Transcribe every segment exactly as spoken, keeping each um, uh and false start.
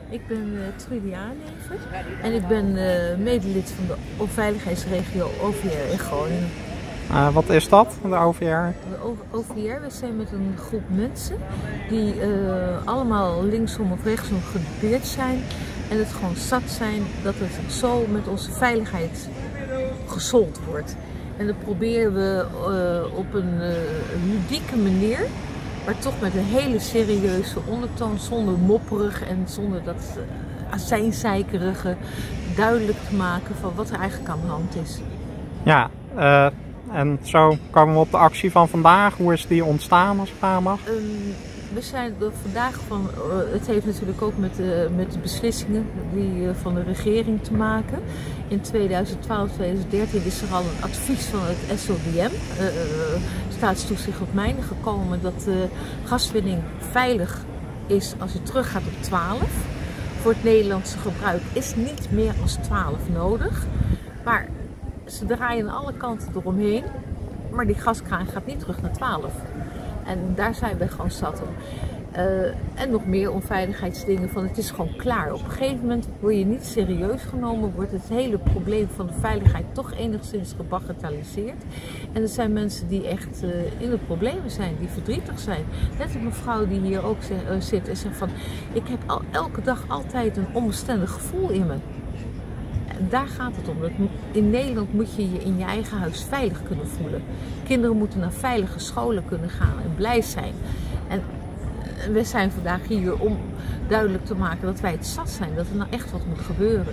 Ik ben uh, Trudy Aannever en ik ben uh, medelid van de veiligheidsregio O V R in Groningen. Uh, wat is dat, de O V R? De O V R, we zijn met een groep mensen die uh, allemaal linksom of rechtsom gedupeerd zijn en het gewoon zat zijn dat het zo met onze veiligheid gesold wordt. En dat proberen we uh, op een uh, ludieke manier, maar toch met een hele serieuze ondertoon, zonder mopperig en zonder dat uh, azijnzeikerige, duidelijk te maken van wat er eigenlijk aan de hand is. Ja, uh, en zo komen we op de actie van vandaag. Hoe is die ontstaan, als ik vragen mag? Um, we zijn er vandaag van, uh, het heeft natuurlijk ook met, uh, met de beslissingen die, uh, van de regering te maken. In tweeduizend twaalf, tweeduizend dertien is er al een advies van het S O D M, uh, uh, Staatstoezicht op Mijnen, gekomen dat uh, gaswinning veilig is als je teruggaat op twaalf. Voor het Nederlandse gebruik is niet meer dan twaalf nodig. Maar ze draaien alle kanten eromheen, maar die gaskraan gaat niet terug naar twaalf. En daar zijn we gewoon zat om. Uh, en nog meer onveiligheidsdingen van het is gewoon klaar. Op een gegeven moment word je niet serieus genomen, wordt het hele probleem van de veiligheid toch enigszins gebagatelliseerd. En er zijn mensen die echt uh, in de problemen zijn, die verdrietig zijn. Net een mevrouw die hier ook uh, zit en zegt van, ik heb al, elke dag altijd een onbestendig gevoel in me. Daar gaat het om. In Nederland moet je je in je eigen huis veilig kunnen voelen. Kinderen moeten naar veilige scholen kunnen gaan en blij zijn. En we zijn vandaag hier om duidelijk te maken dat wij het zat zijn. Dat er nou echt wat moet gebeuren.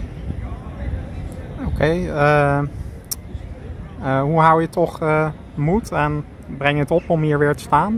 Oké. Okay, uh, uh, hoe hou je toch uh, moed en breng je het op om hier weer te staan?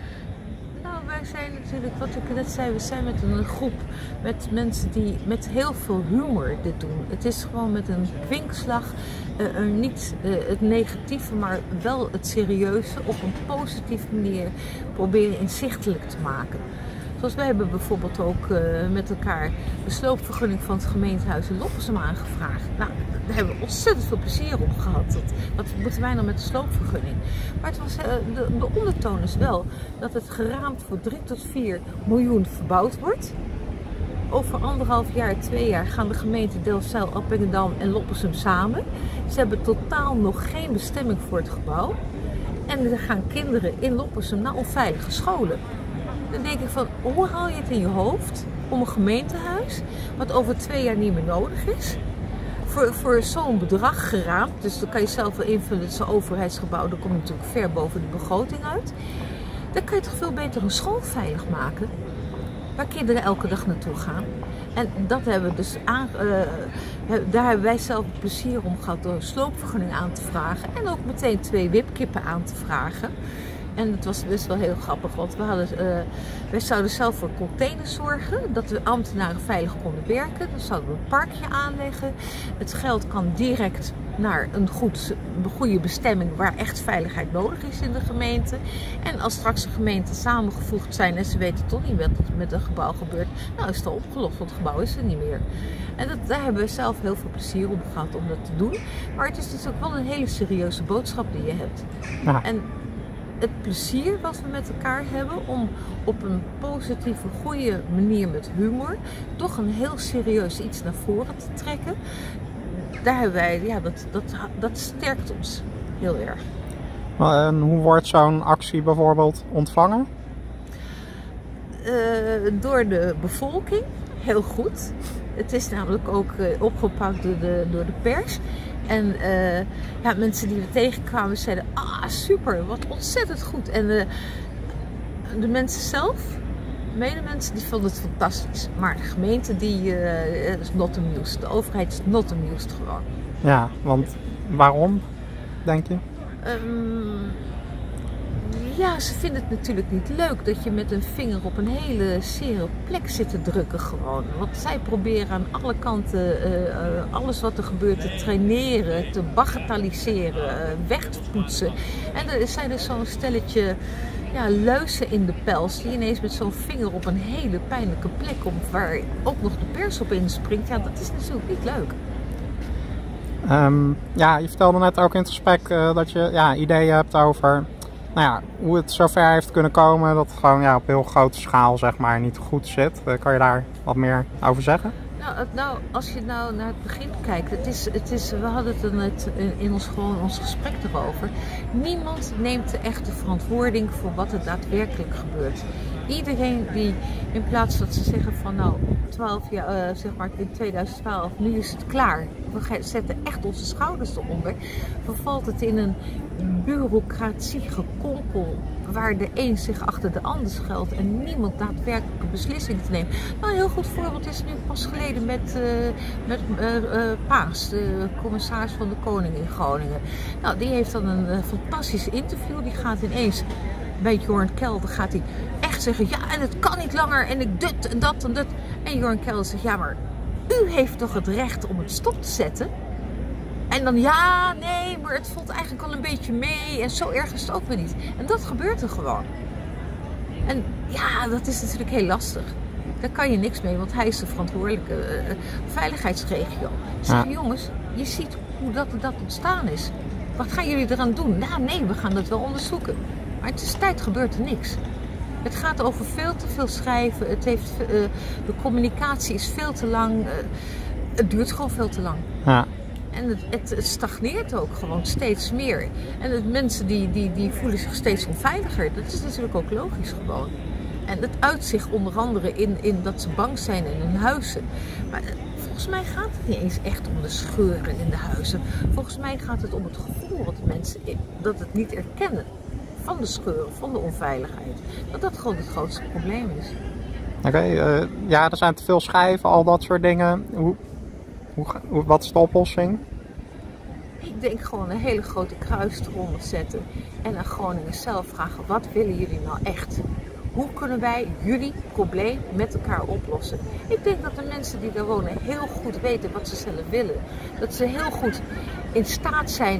Wij zijn natuurlijk, wat ik net zei, we zijn met een groep met mensen die met heel veel humor dit doen. Het is gewoon met een kwinkslag, uh, uh, niet uh, het negatieve, maar wel het serieuze op een positieve manier proberen inzichtelijk te maken. Zoals wij hebben bijvoorbeeld ook uh, met elkaar de sloopvergunning van het gemeentehuis in Loppersum aangevraagd. Nou, daar hebben we ontzettend veel plezier op gehad. Dat, wat moeten wij nou met de sloopvergunning? Maar het was, uh, de, de ondertoon is wel dat het geraamd voor drie tot vier miljoen verbouwd wordt. Over anderhalf jaar, twee jaar gaan de gemeenten Delfzijl, Appingedam en Loppersum samen. Ze hebben totaal nog geen bestemming voor het gebouw. En er gaan kinderen in Loppersum naar onveilige scholen. Dan denk ik van, hoe haal je het in je hoofd om een gemeentehuis, wat over twee jaar niet meer nodig is, voor, voor zo'n bedrag geraamd, dus dan kan je zelf wel invullen, het is een overheidsgebouw, dan kom je natuurlijk ver boven de begroting uit. Dan kan je toch veel beter een school veilig maken, waar kinderen elke dag naartoe gaan. En dat hebben we dus aan, uh, daar hebben wij zelf plezier om gehad door een sloopvergunning aan te vragen en ook meteen twee wipkippen aan te vragen. En het was best wel heel grappig, want we hadden, uh, wij zouden zelf voor containers zorgen, dat de ambtenaren veilig konden werken. Dan zouden we een parkje aanleggen. Het geld kan direct naar een, goed, een goede bestemming waar echt veiligheid nodig is in de gemeente. En als straks de gemeenten samengevoegd zijn en ze weten toch niet wat er met een gebouw gebeurt, nou is het al opgelost, want het gebouw is er niet meer. En dat, daar hebben we zelf heel veel plezier om gehad om dat te doen. Maar het is dus ook wel een hele serieuze boodschap die je hebt. Ja. En het plezier wat we met elkaar hebben om op een positieve, goede manier met humor toch een heel serieus iets naar voren te trekken. Daar hebben wij, ja, dat, dat, dat sterkt ons heel erg. En hoe wordt zo'n actie bijvoorbeeld ontvangen? Uh, door de bevolking, heel goed. Het is namelijk ook uh, opgepakt door de, door de pers. En uh, ja, mensen die we tegenkwamen zeiden, ah super, wat ontzettend goed. En uh, de mensen zelf, medemensen, die vonden het fantastisch. Maar de gemeente, die uh, is not amused. De overheid is not amused gewoon. Ja, want waarom, denk je? Um, ja, ze vinden het natuurlijk niet leuk dat je met een vinger op een hele zere plek zit te drukken gewoon. Want zij proberen aan alle kanten uh, uh, alles wat er gebeurt te traineren, te bagatelliseren, uh, weg te poetsen. En er zijn dus zo'n stelletje ja, luizen in de pels die ineens met zo'n vinger op een hele pijnlijke plek komt waar ook nog de pers op inspringt. Ja, dat is natuurlijk niet leuk. Um, ja, je vertelde net ook in het gesprek uh, dat je ja, ideeën hebt over nou ja, hoe het zover heeft kunnen komen dat het gewoon ja, op heel grote schaal zeg maar, niet goed zit. Uh, kan je daar wat meer over zeggen? Nou, het, nou, als je nou naar het begin kijkt, het is, het is, we hadden het er net in ons, gewoon ons gesprek erover. Niemand neemt de echte verantwoording voor wat er daadwerkelijk gebeurt. Iedereen die, in plaats dat ze zeggen van nou, twaalf jaar, uh, zeg maar in tweeduizend twaalf, nu is het klaar. We zetten echt onze schouders eronder. Vervalt het in een bureaucratie gekoppel waar de een zich achter de ander schuilt en niemand daadwerkelijke beslissingen te nemen. Nou, een heel goed voorbeeld is nu pas geleden met, uh, met uh, uh, Paas, de commissaris van de Koning in Groningen. Nou, die heeft dan een uh, fantastisch interview. Die gaat ineens bij Jorn Kelder gaat hij echt zeggen, ja, en het kan niet langer en ik dit en dat en dat. En Jorn Kelder zegt, ja, maar u heeft toch het recht om het stop te zetten? En dan, ja, nee, maar het valt eigenlijk al een beetje mee en zo erg is het ook weer niet. En dat gebeurt er gewoon. En ja, dat is natuurlijk heel lastig. Daar kan je niks mee, want hij is de verantwoordelijke uh, veiligheidsregio. Ik zeg, ja. Jongens, je ziet hoe dat, dat ontstaan is. Wat gaan jullie eraan doen? Nou, nee, we gaan dat wel onderzoeken. Maar in de tijd gebeurt er niks. Het gaat over veel te veel schrijven. Het heeft, uh, de communicatie is veel te lang. Uh, het duurt gewoon veel te lang. Ja. En het, het, het stagneert ook gewoon steeds meer. En het, mensen die, die, die voelen zich steeds onveiliger. Dat is natuurlijk ook logisch gewoon. En het uit zich onder andere in, in dat ze bang zijn in hun huizen. Maar volgens mij gaat het niet eens echt om de scheuren in de huizen. Volgens mij gaat het om het gevoel wat de mensen, dat het niet erkennen van de scheuren, van de onveiligheid. Dat dat gewoon het grootste probleem is. Oké, okay, uh, ja, er zijn te veel schijven, al dat soort dingen. Hoe, hoe, hoe, wat is de oplossing? Ik denk gewoon een hele grote kruis eronder zetten en aan Groningen zelf vragen, wat willen jullie nou echt? Hoe kunnen wij jullie probleem met elkaar oplossen? Ik denk dat de mensen die daar wonen heel goed weten wat ze zelf willen. Dat ze heel goed in staat zijn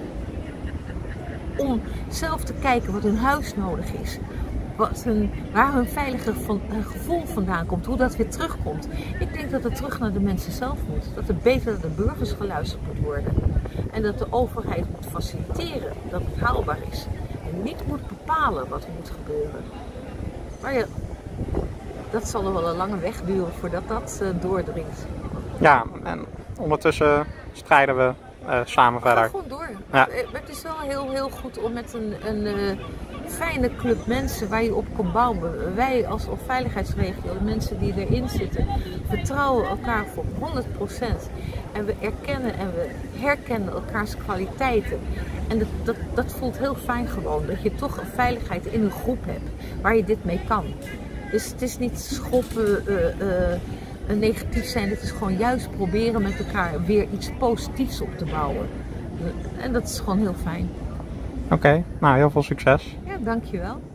om zelf te kijken wat hun huis nodig is. Wat hun, waar hun veilige van, uh, gevoel vandaan komt, hoe dat weer terugkomt. Ik denk dat het terug naar de mensen zelf moet. Dat het beter naar de burgers geluisterd moet worden. En dat de overheid moet faciliteren dat het haalbaar is. En niet moet bepalen wat er moet gebeuren. Maar ja, dat zal er wel een lange weg duren voordat dat uh, doordringt. Ja, en ondertussen strijden we uh, samen we verder. Gaan gewoon door. Ja. Het is wel heel, heel goed om met een, een uh, fijne club mensen waar je op kan bouwen. Wij als veiligheidsregio, de mensen die erin zitten, vertrouwen elkaar voor honderd procent. En we erkennen en we herkennen elkaars kwaliteiten. En dat, dat, dat voelt heel fijn gewoon, dat je toch een veiligheid in een groep hebt waar je dit mee kan. Dus het is niet schoppen, uh, uh, negatief zijn, het is gewoon juist proberen met elkaar weer iets positiefs op te bouwen. En dat is gewoon heel fijn. Oké, okay, nou heel veel succes. Ja, dankjewel.